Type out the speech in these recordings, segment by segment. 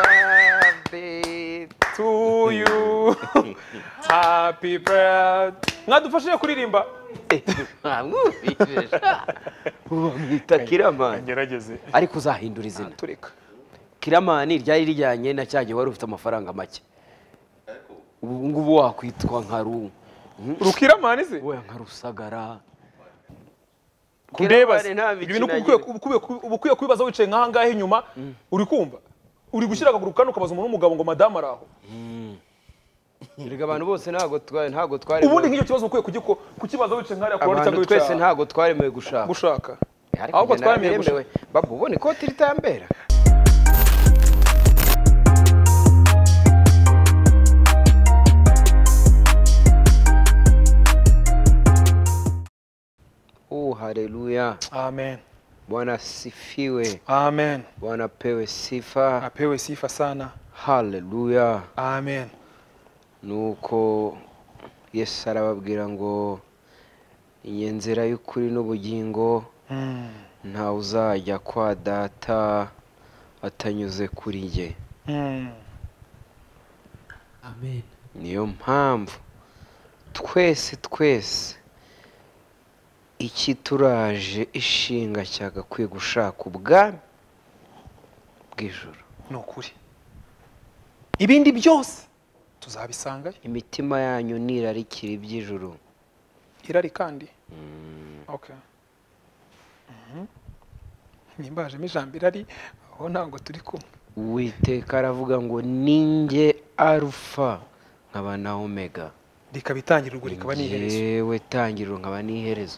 birthday to you. Happy birthday. Mwadufashije kuririmba? Mwita Kiramani. Ngerageze. Ariko uzahindura izina. Tureka. Kiramani ryari rijyanye na cyagiye wari ufite amafaranga make. Ubu ngubu wakwitwa nka Rukiramani se? we nka Rusagara. Kundeba ibintu ukwiye kwibaza wicaye nkaha ngahe inyuma uri kumva uri gushyira akaguru kandi ukabaza umuntu w'umugabo ngo madame araho. Erega abantu bose ntago twari ubundi nk'icyo kibazo ukwiye kukibaza wicaye nk'ariya kurona cyangwa wicaye twese ntago twaremewe gushaka ahubwo twaremewe babu ubone ko tiritambera. Haleluya. Amen. Bwana sifiwe. Amen. Bwana pewe sifa. Apewe sifa sana. Haleluya. Amen. Nuko Yesu arababwira ngo inyenzera y'ukuri n'ubugingo nta uzajya kwa data atanyuze kuri nge. Amen. Niyo mpamvu twese iki turaje ishinga cyagakwiye gushaka ubwami bw'ijuru. Nukuri ibindi byose tuzabisangayo. Imitima yanyu nirarikira iby'ijuru. Irari kandi okay. Nimbajemo ijambo irari aho ntabwo turi kumwe. Uwiteka aravuga ngo ninjye Alpha nkaba na Omega. Rikabitangirwa rikaba n'iherezo. Yewe tangiriro nkaba n'iherezo.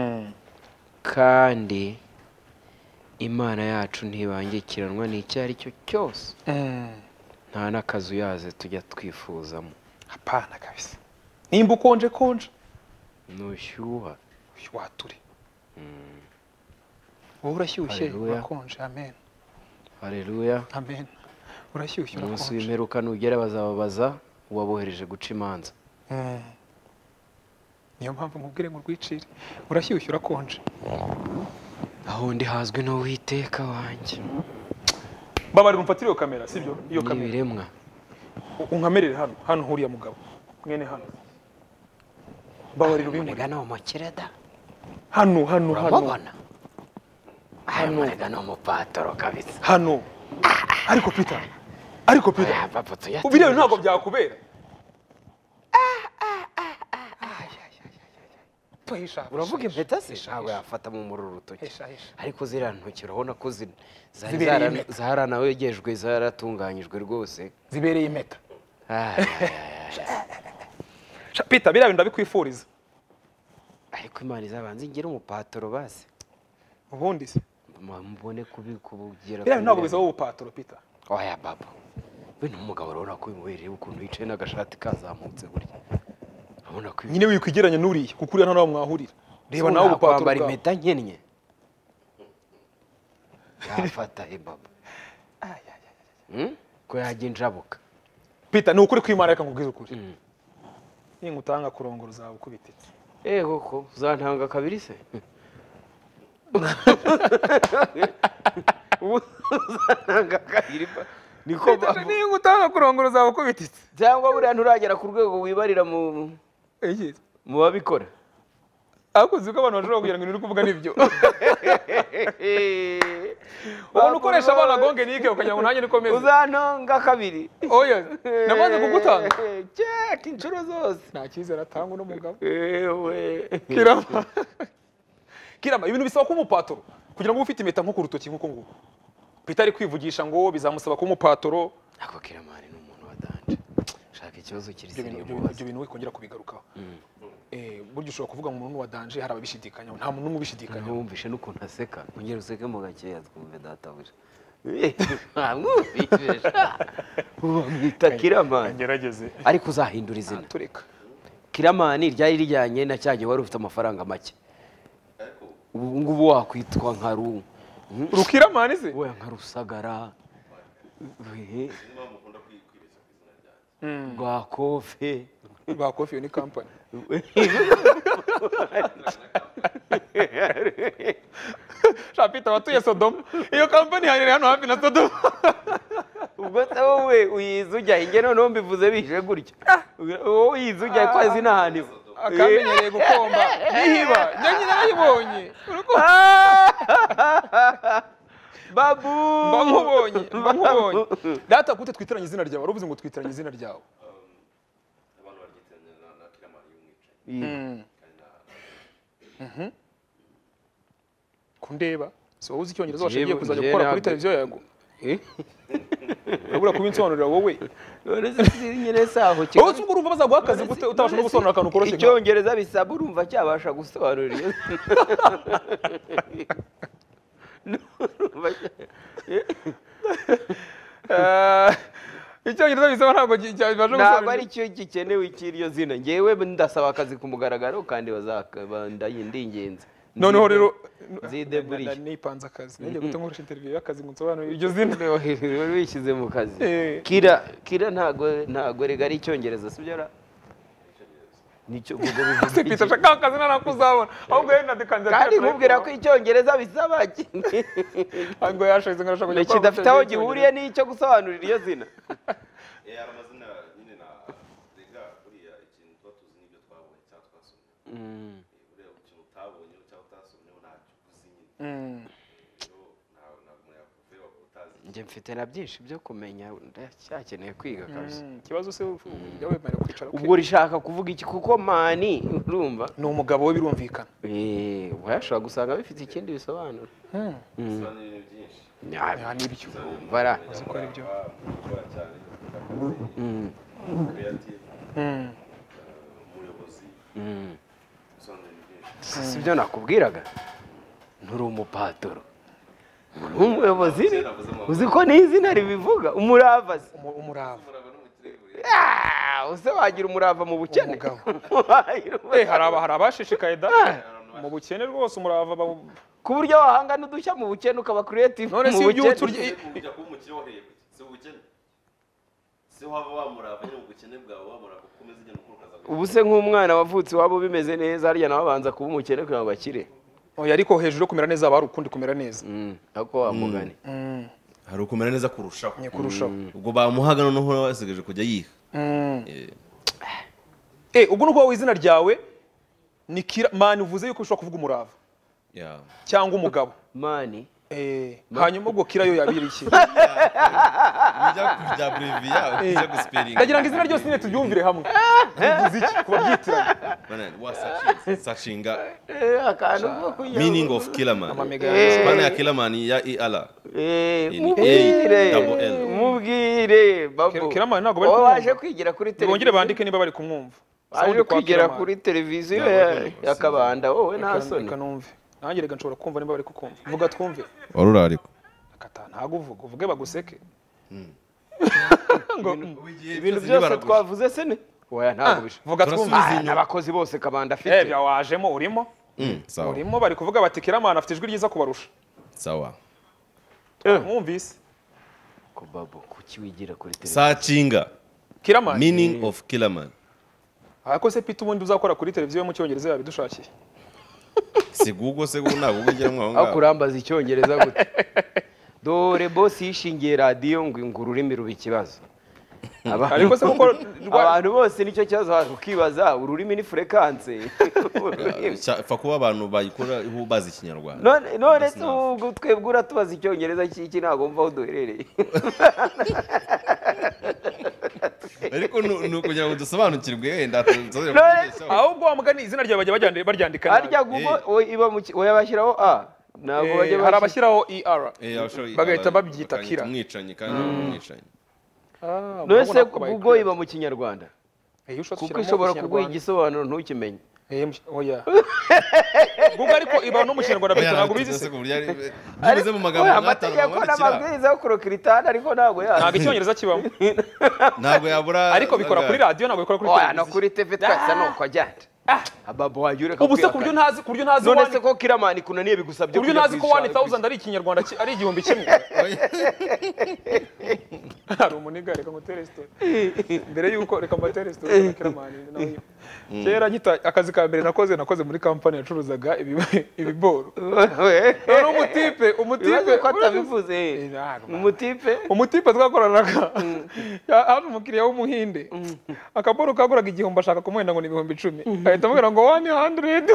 Kandi Imana yacu ntibangikiranwa n'icyari cyo cyose. Nta nakazu yaze tujya twifuzamo. Hapana kabisa. Nimba ukonje nushyuha wature. Wowe urashyushye urakonje. Amen. Haleluya. Amen. Urashyushye urakonje. Umunsi w'imperuka nugera bazababaza uwabohereje guca imanza. Niyo mpamvu mubwire ngo rwicire. Urashyushye urakonje. Aho ndi hazwi no Uwiteka wanjye. Babarira umfatire iyo kamera sibyo? Iyo kamera. Nibiremwa. Unkamerere hano huriya mugabo. Mwene hano. Babarira ubimwe. Murega no makireda. Hano. Urabona? Murega no mupatoro kabisa. Hano. Ariko Peter. Papa tuyati. Ubiriyo ntabwo byakubera. Uravuga impeta se ntabwo yafata mu mururu rutoki. Ariko ziriya ntoki urabona ko zaranawegejwe zaratunganyijwe rwose. Zibereye impeta. Peter biriya bintu ndabikwifuriza. Ariko Imana izabanza ingire umupatoro base. Ubundi se mubone kubigira. Biriya ntabwo bizaba ubupatoro Peter. Oya baba. Bino umugabo urabona ko bimubereye ukuntu yicaye n'agashati kazamutse burya. Nyine wikwigeranya nuriye kuko uriya ntaho mwahurira. Reba nawe ubupatoro kwambara impeta nkennye. Yafata baba. Ko yagiye njabuka. Peter ni ukuri kw'Imana reka nkubwize ukuri. Ningutanga kurongora uzaba ukubititse. Koko uzantanga kabiri se. Uzantanga kabiri niko baba. Ningutanga kurongora uzaba ukubititse. Cyangwa buriya nturagera ku rwego wibarira mu babikora. Akuzi ko abantu bashobora kugira ngo uri kuvuga nibyo. Ubona ukoresha abana gonge nike ukagira ngo nanjye nikomeze. Uzantonga kabiri. Oya, namaze kugutanga. Check inshuro zose. Nta cyizere atanga n'umugabo. Kirama ibintu bisaba ko umupatoro kugira ngo ufite impeta nko ku rutoki nkuko nguko. Peter ari kwivugisha ngo bizamusaba ko umupatoro. Ako Kiramani ni umuntu wadanje. Shaka ikibazo kiri seriye. Ibyo bintu wikongera kubigarukaho. Buryo ushobora kuvuga ngo umuntu wadanje hari ababishidikanya nta muntu n'ubishidikanya. Wumvishe n'ukuntu aseka ongera useke mu gakeya twumve databuja. Mwita Kiramani. Ngerageze. Ariko uzahindura izina. Tureka. Kiramani ryari rijyanye na cyagiye wari ufite amafaranga make. Ubu ngubu wakwitwa nka Rukiramani se? we nka Rusagara. Rwa Kofe. Rwa Kofe ni company. Shapita watuye Sodoma. Iyo company hanyere hano hafi na Sodoma. Ubwo wowe uyizi ujya inge noneho mbivuze bije gutya wowe uyizi ujya ko azi n'ahantu iba akamenyereye gukomba nihiba njye nyine narayibonye babu mba nkubonye data gute twitiranye izina ryawe waruvuze ngo twitiranye izina ryawe abantu baryitiranya na Kiramani y'umwicanyi kundeba so uzi icyongereza washingiye kuzajya gukora kuri televiziyo yago urabura kubinsobanurira wowe nyine saho wowe ubwo urumva bazaguha akazi gute utabasha no gusobanura akantu koroshye icyongereza bisaba urumva cyabasha gusobanurira icyongereza bisaba ntabwo cyabasha gusobanurira ntabwo ari cyo gikenewe cy'iryo zina ngewe ndasaba akazi ku mugaragaro kandi ndi ingenzi noneho rero zideburiye nipanze akazi ngiye gute nkoresha interview y'akazi ngo nsobanurire iryo zina wari wishyize mu kazi kira ntabwo rega ari icyongereza sibyo ra nicyo ubwo bivuze Peter shaka akazi narakuzabona ahubwo yenda dikanze kandi nkubwira ko icyongereza bisaba ngo yashize ngarashaka kujya kidafite aho gihuriye n'icyo gusobanurira iyo zina amazina nyine na rega buriya ikintu tuba tuzi n'ibyo twabonye cyangwa twasomye buriya ikintu utabonye cyangwa utasomyeho ntacyo uzi nyine njye mfite na byinshi byo kumenya ndacyakeneye kwiga kabisa ikibazo se ujya wemera kwicara ubwo rishaka kuvuga iki kuko mani urumva ni umugabo we birumvikana wayashobora gusanga bifite ikindi bisobanuro byinshi nibyo bara uzi ko ari byo gukora cyane creative umuyobozi bisobanura byinshi si byo nakubwiraga nturi umupatoro umuyobozi uzi ko n'izina ribivuga umurava se umurava use wagira umurava mu bukene hari abashishikaye da mu bukene rwose umurava ku buryo wahanga n'udushya mu bukene ukaba creative none si ibyo uturya kujya kuba umukire waheye si ubukene si waba wamurava nyine mu bukene bwawe wamurava ukomeza ugenda ukurukaza ubu se nk'umwana wavutse waba bimeze neza harya nawe abanza kuba umukene kugira ngo akire oya ariko hejuru yo kumera neza haba hari ukundi kumera neza ako wamugane hari ukumera neza kurushaho ubwo bamuhaga noneho basigaje kujya yiha ubwo nuko wowe izina ryawe ni mani uvuze yuko ushobora kuvuga umurava cyangwa umugabo mani hanyuma ubwo kira yo yabirikiye bijya kujya breviya ujya guspelling ndagira ngo izina ryose nyine tubyumvire hamwe bivuze iki kuba byitiranye searchinga akantu meaning of Kiramani amamega bana ya Kiramani ya ELA mubwire babu Kiramani ntabwo bari waje kwigira kuri televiziyo bongere bandike niba bari kumwumva waje kwigira kuri televiziyo ya Kabanda wowe nta soni kanumve nanjye rega nshobora kumva niba bari kukumva vuga twumve waruri ariko akata ntago uvuge baguseke ibintu byose twavuze se ne oya ntabwo vuga twumve abakozi bose Kabanda afite bya wajemo urimo sawa urimo bari kuvuga bati Kiramani afite ijwi ryiza kubarusha sawa mwumvise ko babo kuki wigira kuri televiziyo searchinga Kiramani meaning of Kiramani ariko se Peter ubundi uzakora kuri televiziyo mu cyongereza yabidushakiye si Google se ntabwo ugira mwaho ngaho akurambaza icyongereza gute dore boss yishingiye radio ngo ururimi ruba ikibazo ariko se kuko abantu bose nicyo kibazo ukibaza ururimi ni frequency fa kuba abantu bayikora bazi ikinyarwanda none twebwe uratubaza icyongereza cy'iki ntabwo mva aho duherereye ariko nukugira ngo dusobanukirwe wenda ahubwo wamugani izina ryawe bajya baryandika harya Google iba mu oyabashyiraho ntabwo bajya hari abashyiraho bagahita babyita Kira umwicanyi kandi umwicanyi none se Google iba mu kinyarwanda kuko ishobora kuguha igisobanuro ntukimenye oya Google ariko iba no mu kinyarwanda bityo ntabwo bizi se bivuze mu magambo amategeko n'amabwiriza yo kurokritana ariko ntabwo ntabwo icyongereza kibamo ntabwo yabura ariko bikora kuri radio ntabwo bikora kuri televiziyo no kuri TV twese nuko ajyana ababo wajure ubu se kuryo ntazi none se ko Kiramani kunaniye bigusabye kuryo ntazi ko 1000 ari ikinyarwanda ari igihumbi kimwe hari umuniga reka ngutere story mbere yuko reka mbatere story na Kiramani nawe kera nyita akazi ka mbere nakoze muri company yacuruzaga ibiboro none umutipe ko atabivuze umutipe twakoranaga hano umukiriya w'umuhinde akaboro kaguraga igihumbi ashaka kumuhenda ngo ni 10,000 ahita amubwira ngo 100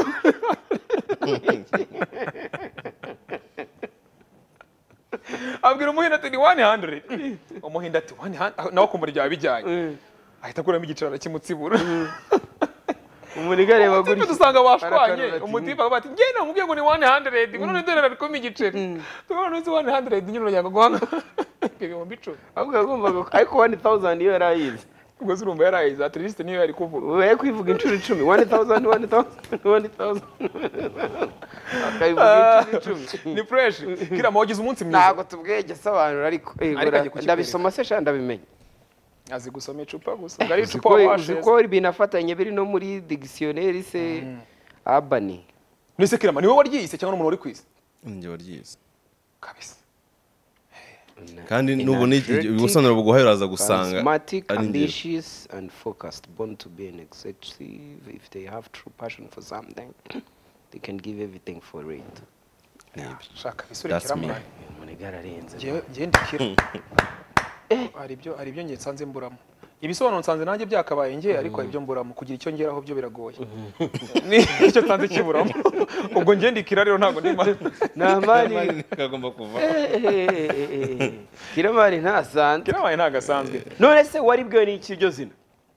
abwira umuhinda ati ni 100 umuhinda ati 100 nawe kumuri rya bijyanye ahita akuramo igiciro kimutsibura umuniga reba guri dusanga bashwanye umutipa bati nge namubwiye ngo ni 100 none dore ariko igiceri tubona uzi 100 nyine yanga guhanga ibihumbi 10 ahubwo agomba ariko 1000 iyo yarayize ubwo zurumva yarayize at least niyo yari kuvuga we kwivuga inshuro 10 1000 akayivuga inshuro 10 ni fresh kira mogize umunsi mwiza ntago tubwege sobanura ariko ndabisoma se sha ndabimenya azi gusoma icupa gusa ngari icupa washe uko binafatanye biri no muri dictionnaire se abani nise Kirama niwe waryise cyangwa umuntu uri kwisi njye waryise kabisa kandi nubona ubusanzwe buguhaye uraza gusanga charismatic, ambitious and focused, born to be an executive. If they have true passion for something, they can give everything for it. shaka bisure Kirama umunigara arenze gendikira ari byo nge nsanze mburamo ibisobanuro nsanze nanjye byakabaye nge ariko ibyo mburamo kugira icyo ngeraho byo biragoye nicyo nsanze kiburamo ubwo ngendikira rero ntago ndima namani kagomba kuva Kiramani ntasanzwe ntagasanzwe none se wari bwe n'iki iryo zina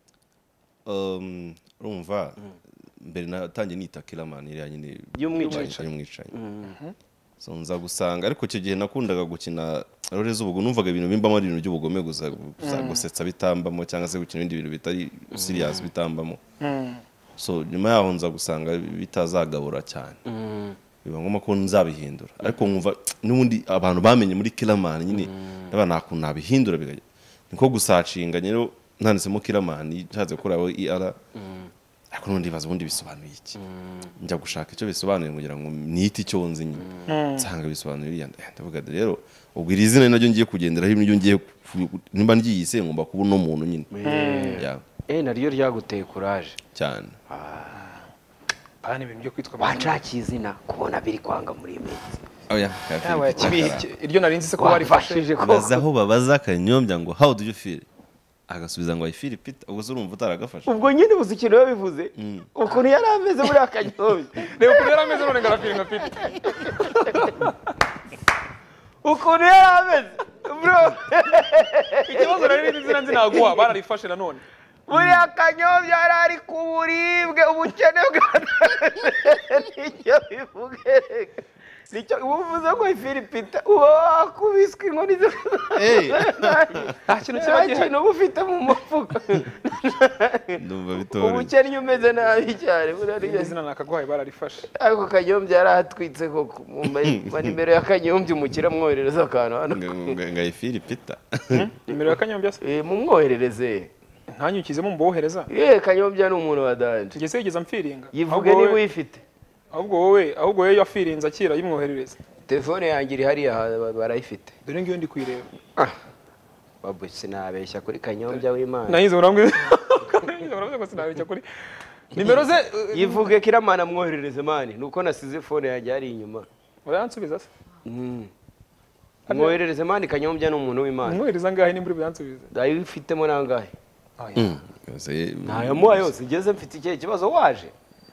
urumva mbere natangiye nita Kiramani iriya nyine y'umwicanyi so nza gusanga ariko icyo gihe nakundaga gukina role z'ubugo numvaga ibintu bimbamo ari ibintu by'ubugome gusa gusetsa bitambamo cyangwa se gukina ibindi bintu bitari serious bitambamo so nyuma yaho nza gusanga bitazagabura cyane biba ngombwa ko nzabihindura ariko nkumva n'ubundi abantu bamenye muri Kiramani nyine nakuntu nabihindura bigajya niko gusacinga rero nanditsemo Kiramani nshatse gukora ER ariko n'undi baza ubundi bisobanuye iki njya gushaka icyo bisobanuye kugira ngo nite icyo nzi nyine nsanga bisobanuye ndavuga rero ubwo iri zina naryo ngiye kugenderaho ibyo ngiye nimba ngiyise ngomba kuba no muntu nyine naryo ryaguteye courage cyane bana ibintu byo kwitwa wacakiye izina kubona biri kwanga muri imezi iryo narinzi se ko barifashije baza aho babaza Kanyombya ngo how do you feel agasubiza ngo I feel Peter ubwo urumva utaragafasha ubwo nyine uzi ikintu yabivuze ukuntu yari ameze muri Akanyombya reba ukuntu yari ameze none ngarafiringa Peter ukuntu yari ameze bro ikibazo rero n'izina nzi naguha bararifashe nanone muri Akanyombya yari ari ku buribwe ubukene bwa nicyo bivugereka nicyo uvuze ngo ifiri Peter wakubiswe inkoni ze nta kintu kiba gihari uba ufite mu mufuka ndumva bitore ubukene umeze nabi cyane buriya izina nakaguhaye bararifashe ariko Kanyombya yari atwitse koko mu nimero ya Kanyombya umukira mwoherereza akantu hano ngo ifiri Peter nimero ya Kanyombya se mumwoherereze ntanyukizemo mbohereza Kanyombya ni umuntu wa danje ngeze yigeza mfiringa yivuge niba uyifite ahubwo wowe yafirinze akira yimwoherereza telefone yanjye iri hariya barayifite dore ngiyo ndi kwireba babu sinabeshya kuri Kanyombya w'Imana nahize urambwe ko sinabeshya kuri nimero ze yivuge Kiramana mwoherereze mani nuko nasize phone yanjye ari inyuma uransubiza se mwoherereze mani Kanyombya ni umuntu w'Imana mwohereza ngahe nimburi byansubiza ndayifitemo nangahe ntayamuha yose ngeze mfite ikihe kibazo waje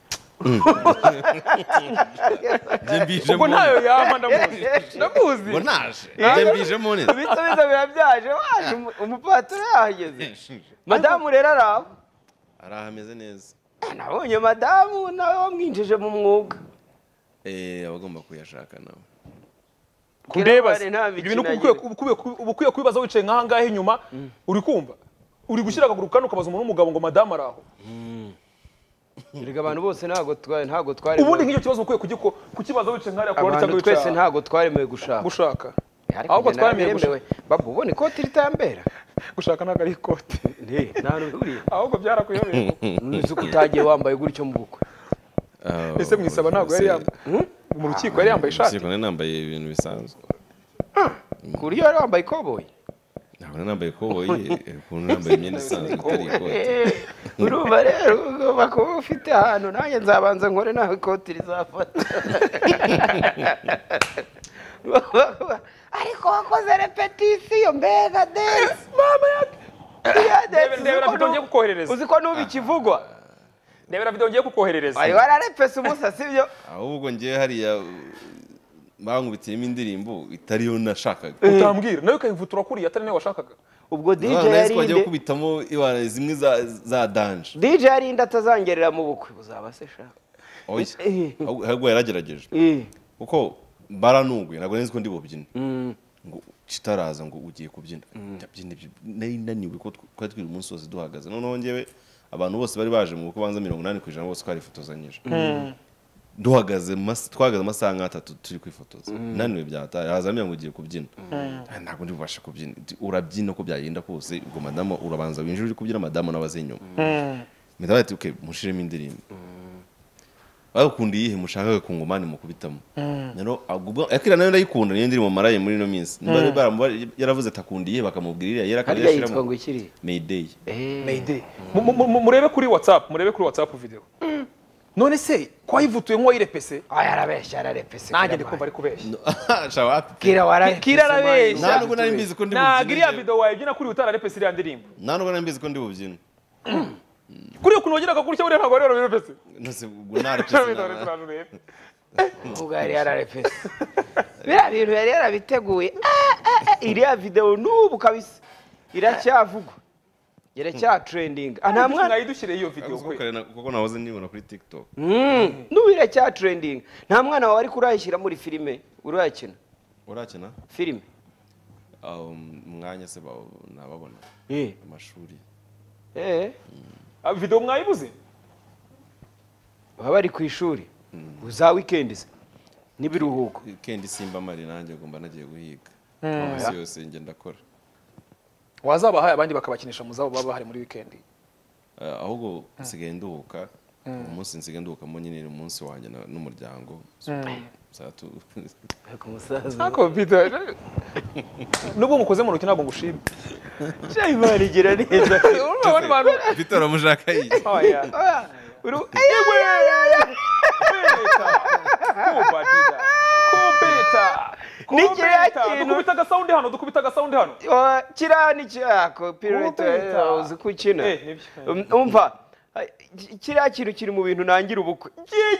ubwo ntayo yama ndamuzi ngo naje mbijemo neza bisubizo birabyaje waje umupaturo yahageze madamu rero arahameze neza nabonye madamu nawe wamwinjije mu mwuga abagomba kuyashaka nawe kundeba ibintu ukwiye kubibaza wicaye nk'aha ngaha inyuma uri kumva uri gushyira akaguru kandi ukabaza umuntu w'umugabo ngo madamu araho Erega abantu bose ntago twari ubundi nk'icyo kibazo ukwiye kukibaza wicaye nk'ariya ku abantu cyangwa twese ntago twaremewe gushaka ahubwo twaremewe gushaka babu ubone ikoti ritambera gushaka ntago ari ikoti nta n'uriye ahubwo byarakuyobeye uzi ko utagiye wambaye gutyo mu bukwe ese mwisaba ntago yari yambaye mu rukiko yari yambaye ishati nambaye ibintu bisanzwe kuriyo yari wambaye ikoboyi ntabwo mbona nambaye koboyi ukuntu nambaye imyenda isanzwe itari ikote urumva rero ugomba kuba ufite ahantu nanjye nzabanza nkore nawe ikoti rizafata ariko wakoze repetisiyo mbega dance mama ndebera video ngiye kukoherereza uzi ko nubi kivugwa ndebera video ngiye kukoherereza ayo wararepesa umusa sibyo ahubwo ngiye hariya bankubitiyemo indirimbo itariyo nashakaga utambwira nawe ukayivutura kuriya atari nawe washakaga ubwo DJ yarinde kubitamo ibara zimwe za danje DJ yarinde atazangerera mu bukwe uzaba se shaka ahubwo yaragerageje kuko baranunguye ntabwo nzi ko ndi bubyine ngo kitaraza ngo ugiye kubyina ndabyina nari naniwe ko twari twiri umunsi wose duhagaze noneho ngewe abantu bose bari baje mu bukwe banza 80% bose twarifotozanyije duhagaze twahagaze amasaha nk'atatu turi kwifotoza naniwe byataye hazamye ngo ugiye kubyina ntabwo ndi bubashe kubyina urabyina ko byagenda kose ubwo madama urabanza winjira uri kubyina madama n'abazenyuma medaba ati okay mushiremo indirimbo bakundi yihe mushakaga ku ngomani mukubitamo rero akira nayo ndayikunda niyo ndiri mu maraye muri no minsi mbare yaravuze atakundiye bakamubwirira yarakashiramo ngo ikiri Mayday murebe kuri WhatsApp video none se ko yivutuye nko yirepese yarabeshya yararepese nanjye ndikumva ari kubeshya kira wararepese kira arabeshya ntabwo nari mbizi ko ndi bubyine nagiriya video wayibyina kuri utararepese iriya ndirimbo ntabwo nari mbizi ko ndi bubyine kuri ukuntu wagira akagurya buriya ntabwo rero birepese nose gunarepese ubwo yari yararepese biriya bintu yari yarabiteguye iriya video n'ubu kabisa iracyavugwa iracya trending nta mwana mwayidushyire iyo video kuko nahoze nibona kuri TikTok n'ubu iracya trending nta mwana wawe ari kurayishyira muri filime urakina filime umwanya se nababona amashuri video mwayibuze baba bari ku ishuri za weekend se n'ibiruhuko weekend simba mari nanjye ngomba nagiye guhiga amasi yose nge ndakora wazabahaye abandi bakabakinisha muzabo baba bahari muri weekend ahubwo nsigaye nduhuka umunsi nsigaye nduhuka mo nyine umunsi wanjye n'umuryango satu ku musaza ako Peter nubu mukoze mu rukino ntabwo ngushimye cyayi barigira neza urabona abantu Peter amushaka yi oya uru dukubita agasound hano kira ni cyako pirate uzi kukina umva kiriya kintu kiri mu bintu nangira ubukwe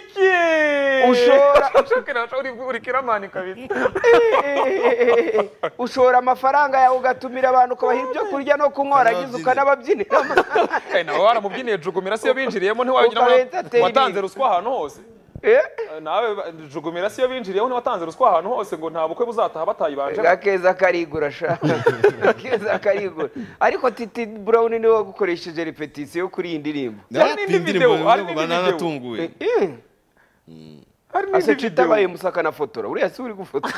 ushora amafaranga yawe ugatumira abantu ukabaha ibyo kurya no kunywa warangiza ukanababyinira nawe waramubyiniye jugumira siyo binjiriyemo ntiwagira ngo watanze ruswa ahantu hose nawe jugumira siyo binjiriyeho ntiwatanze ruswa ahantu hose ngo nta bukwe buzataha batayibanje gakeza karigura sha gakeza karigura ariko Titi Brown niwe wagukoresheje repetition kuri iyi ndirimbo hari n'indi video natunguye hari n'indi video tabaye musaka na fotora uriya si uri gufotora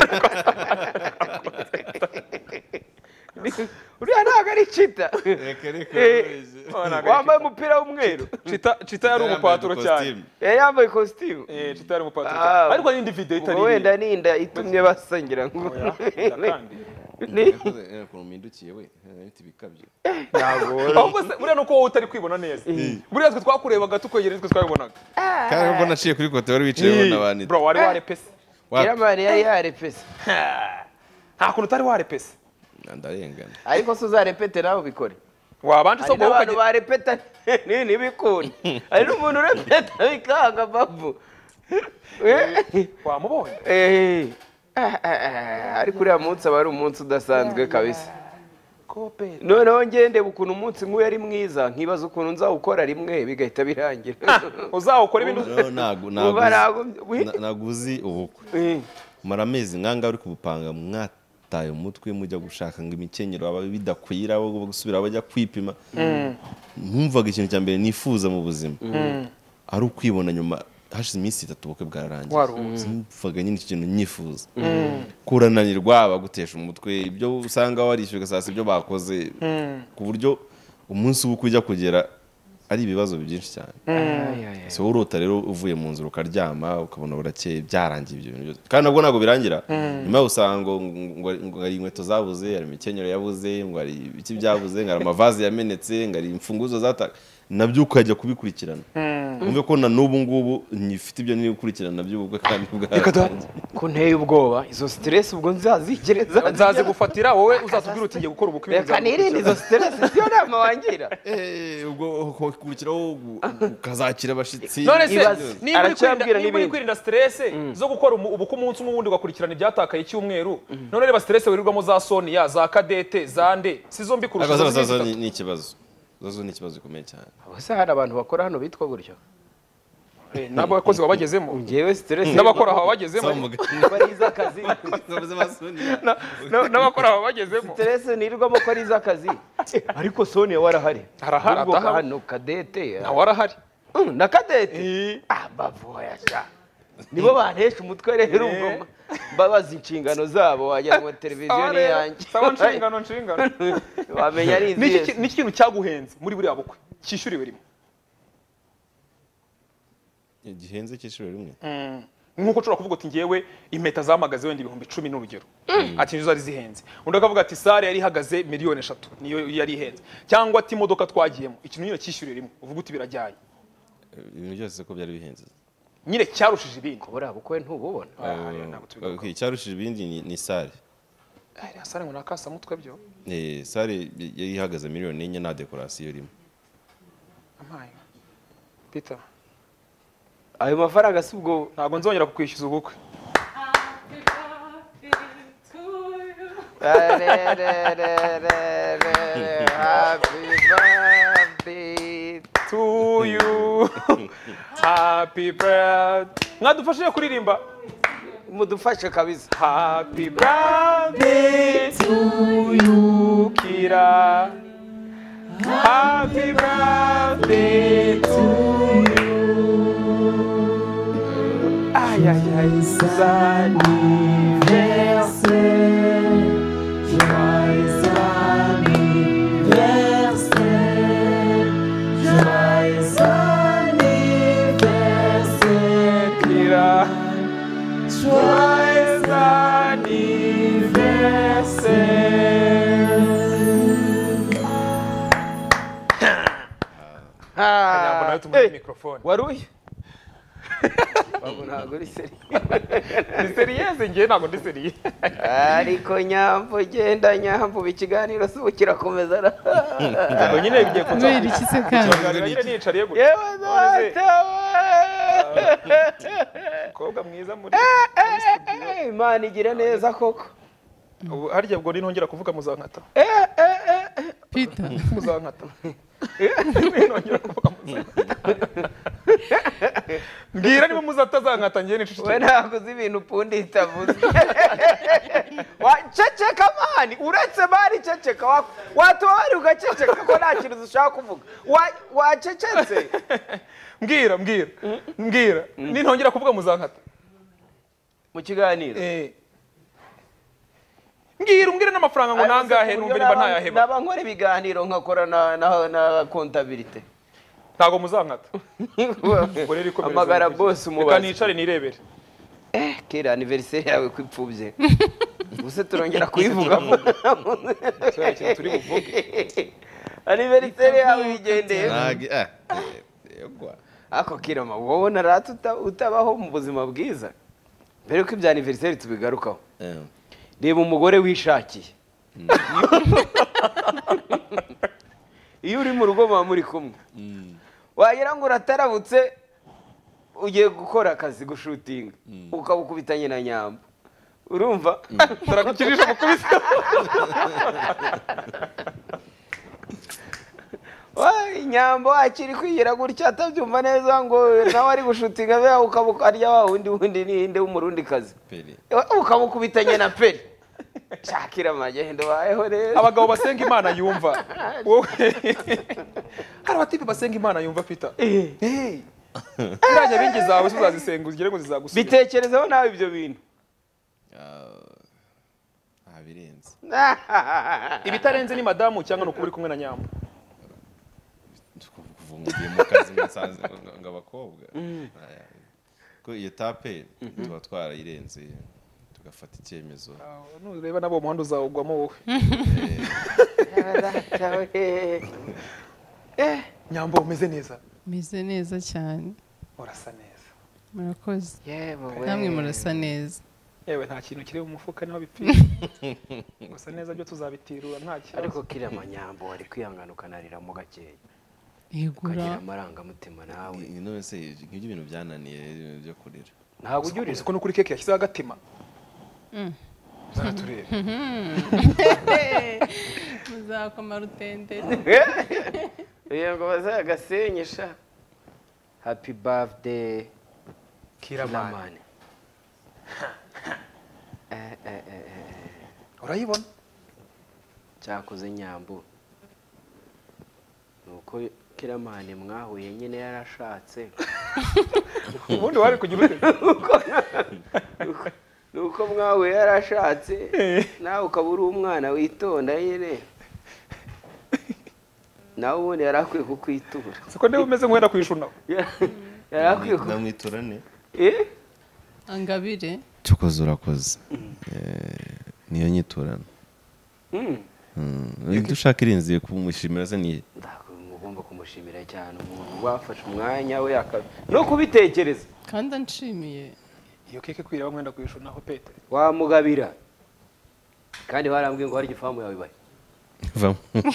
uriya ntabwo ari cita wambaye umupira w'umweru cita yari umupaturo cyane yambaye costume cita yari umupaturo cyane ariko n'indi video itari wenda ninda itumye basangira ngo kumindukiye we nti bikabye ahubwo se buriya nuko wowe utari kwibona neza buriya twe twakurebaga tukwegera twe twabibonaga kandi ubwo naciye kuri kote wari wicayeho n'abandi bro wari warepese yaramari yari yarepese nta kuntu utari warepese ndarengana ariko se uzarepete nawe ubikore wabanje so wowe ukajya barepeta nini bikunda ari n'umuntu urepeta bikanga babu wamubonye ariko uriya munsi aba ari umunsi udasanzwe kabisa noneho ngende ukuntu umunsi nk'uyu ari mwiza nkibaza ukuntu nzawukora rimwe bigahita birangira uzawukora ibintu ntabwo uzi ubukwe umara amezi nk'anga uri kubupanga mwataye umutwe mujya gushaka ngo imikenyero aba bidakwira gusubira bajya kwipima ntumvaga ikintu cya mbere nifuza mu buzima ari ukwibona nyuma hashize iminsi 3 ubukwe bwararangiye simvuga nyine ikintu nyifuza kurananirwa bagutesha umutwe ibyo usanga warishyuga sasa ibyo bakoze ku buryo umunsi w'uko ujya kugera ari ibibazo byinshi cyane so urota rero uvuye mu nzu ukaryama ukabona burakeye byarangiye ibyo bintu byose kandi nabwo ntabwo birangira nyuma usanga ngo ari inkweto zabuze ari imikenyero yabuze ngo ari ibiki byabuze ngo ari amavazi yamenetse ngo ari imfunguzo zataka nabyo ukajya kubikurikirana umve ko na n'ubu ngubu nyifite ibyo niri gukurikirana nabyo ubwo kandi ko nteye ubwoba izo stress ubwo nzazigereza nzaze gufatira wowe uzatubwira uti ngiye gukora ubukwe reka nirinde izo stress siyo nama wangira ubwo ukurikiraho ukazakira abashitsi none se aracyambwira niba uri kwirinda stress zo gukora ubukwe umunsi umwe wundi ugakurikirana ibyatakaye icyumweru none reba stress wirirwamo za Sonia za Kadete za nde si zombi kurusha ni ikibazo zazo ni ikibazo gikomeye cyane bose hari abantu bakora hano bitwa gutyo nabo bakozi babagezemo ngewe stress n'abakora aho bagezemo bariza akazi n'abakora aho bagezemo stress nirirwamo ko ari iz'akazi ariko Sonia warahari harahari hano Kadete nawe warahari na Kadete bavuye sha nibo bantesha umutwe rero ubwo babaza inshingano zabo wagira ngo televiziyo ni yanjye sawa nshingano wamenya ari niki kintu cyaguhenze muri buriya bukwe cyishyuriwe rimwe gihenze cyishyuriwe rimwe nkuko ushobora kuvuga uti ngewe impeta zamagaze wenda 10,000 n'urugero ati nizo zari zihenze undi akavuga ati sare yari ihagaze 3,000,000 niyo yari ihenze cyangwa ati imodoka twagiyemo ikintu nyine cyishyuriwe rimwe uvuga uti birajyanye ibintu byose ko byari bihenze nyine cyarushije ibindi kubura bukwe ntububona cyarushije ibindi ni sare sare ngo nakasa mutwe byo sare yari ihagaze 1,400,000 na dekorasiyo rimwe amaye Peter ayo mafaranga si ubwo ntabwo nzongera kukwishyuza ubukwe to you happy birthday mwadufashije kuririmba mudufashe kabisa happy birthday to you Kira happy birthday to you ay ay ay waruye ntabwo uri seri ni seriyeze ngiye ntabwo ndi seriye ariko nyambo genda nyambo ikiganiro si ukirakomeza ubwo nyine bigiye kubera iki se kandi nyine nicariye gutya yewe zatawe kobwa mwiza muri Imana igira neza koko ubu harya bwo nintongera kuvuga muzankata Peter muzankata nintongera kuvuga muzankata mbwira niba muzatazankata ngiye n'inshuti we ntabwo uzi ibintu upundi itavuze waceceka mani uretse mani ceceka watubari ugaceceka ko nta kintu ushaka kuvuga wacecetse mbwira nintongera kuvuga muzankata mu kiganiro mbwira n'amafaranga ngo nangahe numva niba ntayaheba naba nkora ibiganiro nkakora na kontabilite ntago muzankata amagara boss umubaza reka nicare nirebere kera anniversaire yawe kwipfubye ubuse turongera kuyivuga turi buvuge anniversaire yawe bigendeye yegwa ako kirama wowe narata utabaho mu buzima bwiza mbere ko ibya anniversaire tubigarukaho reba umugore wishakiye iyo uri mu rugo muba muri kumwe wagira ngo uratarabutse ugiye gukora akazi gushutinga ukabukubitanye na nyambo urumva turagukirisha mukubise nyambo akiri kwigira gutya atabyumva neza ngo nawe ari gushutinga be ukabukarya wa wundi ninde w'umurundi kazi ukabukubitanye na peri shakira amagendo bayeho rero abagabo basenga imana yumva hari abatipe basenga imana yumva Peter irajya bingi zawe uzazisenga ugire ngo zizagusubiza bitekerezaho nawe ibyo bintu birenze ibitarenze ni madamu cyangwa no kuburi kumwe na nyambo ngiye mu kazi nsanze ngo abakobwa ko iyo tape tuba twarayirenze tugafata icyemezo nureba nabo umuhanda uzawugwamo wowe Nyambo umeze neza Meze neza cyane. urasa neza Murakoze. yewe Namwe murasa neza. yewe nta kintu kiri mu mufuka niho bipfira gusa neza byo tuzabitirura nta kibazo ariko kiriya manyambo wari kwihangana ukanarira mu gakeya Igura. ukagira amarangamutima nawe none se nk'ibyo bintu byananiye byo kurira ntabwo ujya urira uzi ko no kuri keke yashyizeho agatima zaratureba Muzakoma rutendere. uyu ngo bazagasenyesha happy birthday Kiramani Kiramani urayibona cyakoze Nyambo nuko Kiramani mwahuye nyine yarashatse ubundi wari kugira ute nuko mwahuye yarashatse nawe ukaba uri umwana witonda nyine nawe ubundi yari akwiye kukwitura siko niba umeze nk'uwenda kwishunaho yari akwiye namwiturane Angabire. cyokoze urakoze niyo nyiturana dushaka irinziye kumushimira se niye ugomba kumushimira cyane umuntu wafashe umwanya we no kubitekereza Kandi anshimiye. iyo keke kwireba mwenda kwishunaho pete wamugabira kandi warambwiye ngo hari igifamu yawe bari vamo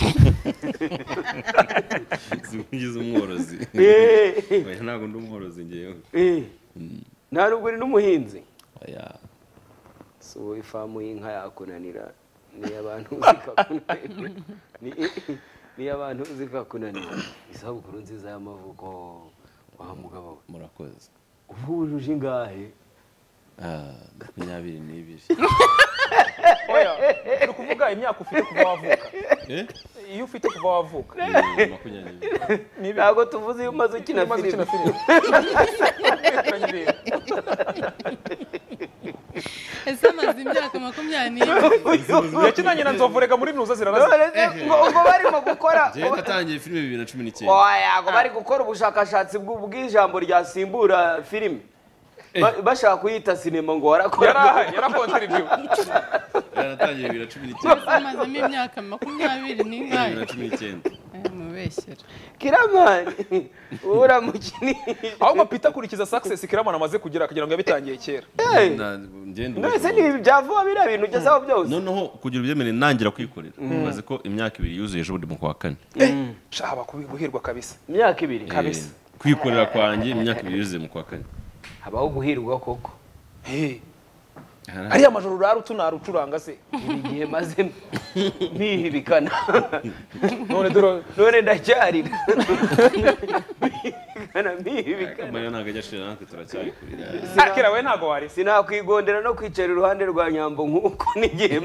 zigize umworozi ntabwo ndi umworozi ngewe nta nubwo uri n'umuhinzi oya so ifamu y'inka yakunanira niyo abantu zikakunanira niyo abantu zikakunanira isabukuru nziza y'amavuko wa mugabo we murakoze ubu wujuje ingahe 22 oya uri kuvuga imyaka ufite kuva wavuka iyo ufite kuva wavuka 22 ntabwo tuvuze iyo umaze ukina filime Ese amaze imyaka 20. yakinanye na nzovu rega muri nuza ziraraza ngo barimo gukora je natangiye filime 2019 oya ngo bari gukora ubushakashatsi bw'ijambo ryasimbura filime bashaka kuyita sinema ngo warakora yarakontribute natangiye 2019 Amazemo imyaka 20 n'ingahe. 2019 Mubeshyera. Kiramani uramukinisha ahubwo Peter kurikiza success Kiramani amaze kugira kugira ngo yabitangiye kera nese ni byavuba bira bintu ugezaho byose noneho kugira ubyemere nangira kwikorera umaze ko imyaka 2 yuzuye ejo buri mu kwa kane shaba guhirwa kabisa imyaka 2 kabisa kwikorera kwanjye imyaka 2 yuzuye mu kwa kane habaho guhirwa koko ariya majoro raro tunarucuranga se igihe maze mpihibikana none ndacyarira mpihibikana Mayo ntago ajya natwe turacyayikurira kera we ntago wari sinakwigondera no kwicara iruhande rwa Nyambo nk'uko n'igihe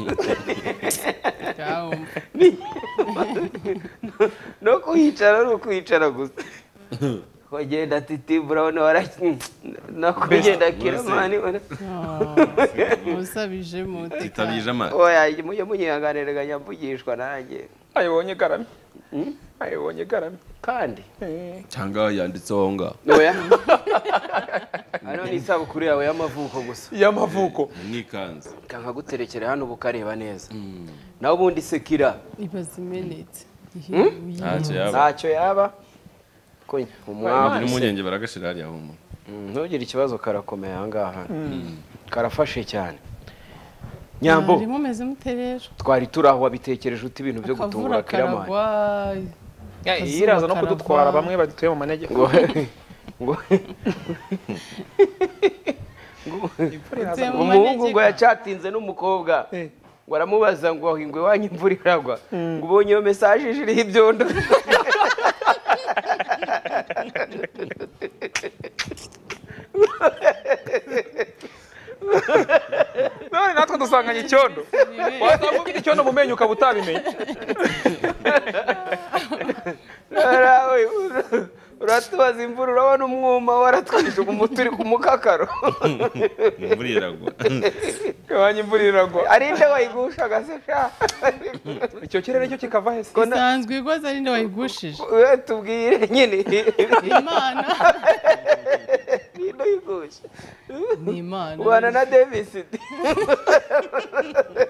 no kuhicara ari ukwicara gusa kugenda titi urabona no kugenda Kiramani Musabije muti. titabije ama oya mujye munyihanganira nyamvugishwa nanjye ayibonye garami ayibonye garami kandi cyangwa yanditseho nga oya hano ni isabukuru yawe y'amavuko gusa y'amavuko mwikanze kanka guterekera hano bukareba neza nawe ubundi sekira Ibazimenetse. ntacyo yaba umwami n'umunyenge baragashira hariya homo ntugire ikibazo karakomeye aha ngaha karafashe cyane Nyambo Mumeze mute rero? twari turaho wabitekereje uti ibintu byo gutungura Kiramani iraza no kudutwara bamwe badutuye mu manege umuhungu ngo yacatinze n'umukobwa ngo aramubaza ngo ingwe wanyu imvura iragwa ngo ubonye iyo mesaje iriho ibyondo none natwe dusanganye icyondo wasanga ufite icyondo mu menyo ukaba utabimenye uratubaza imvura urabona umwuma waratwije umuti uri ku mukakaro imvura iragwa kabanya imvura iragwa ari nde wayigushaga se sha icyo kirere cyo kikava he se isanzwe igoza ari nde wayigushije we tubwire nyine imana ninde uyigusha ni imana ubana na Davis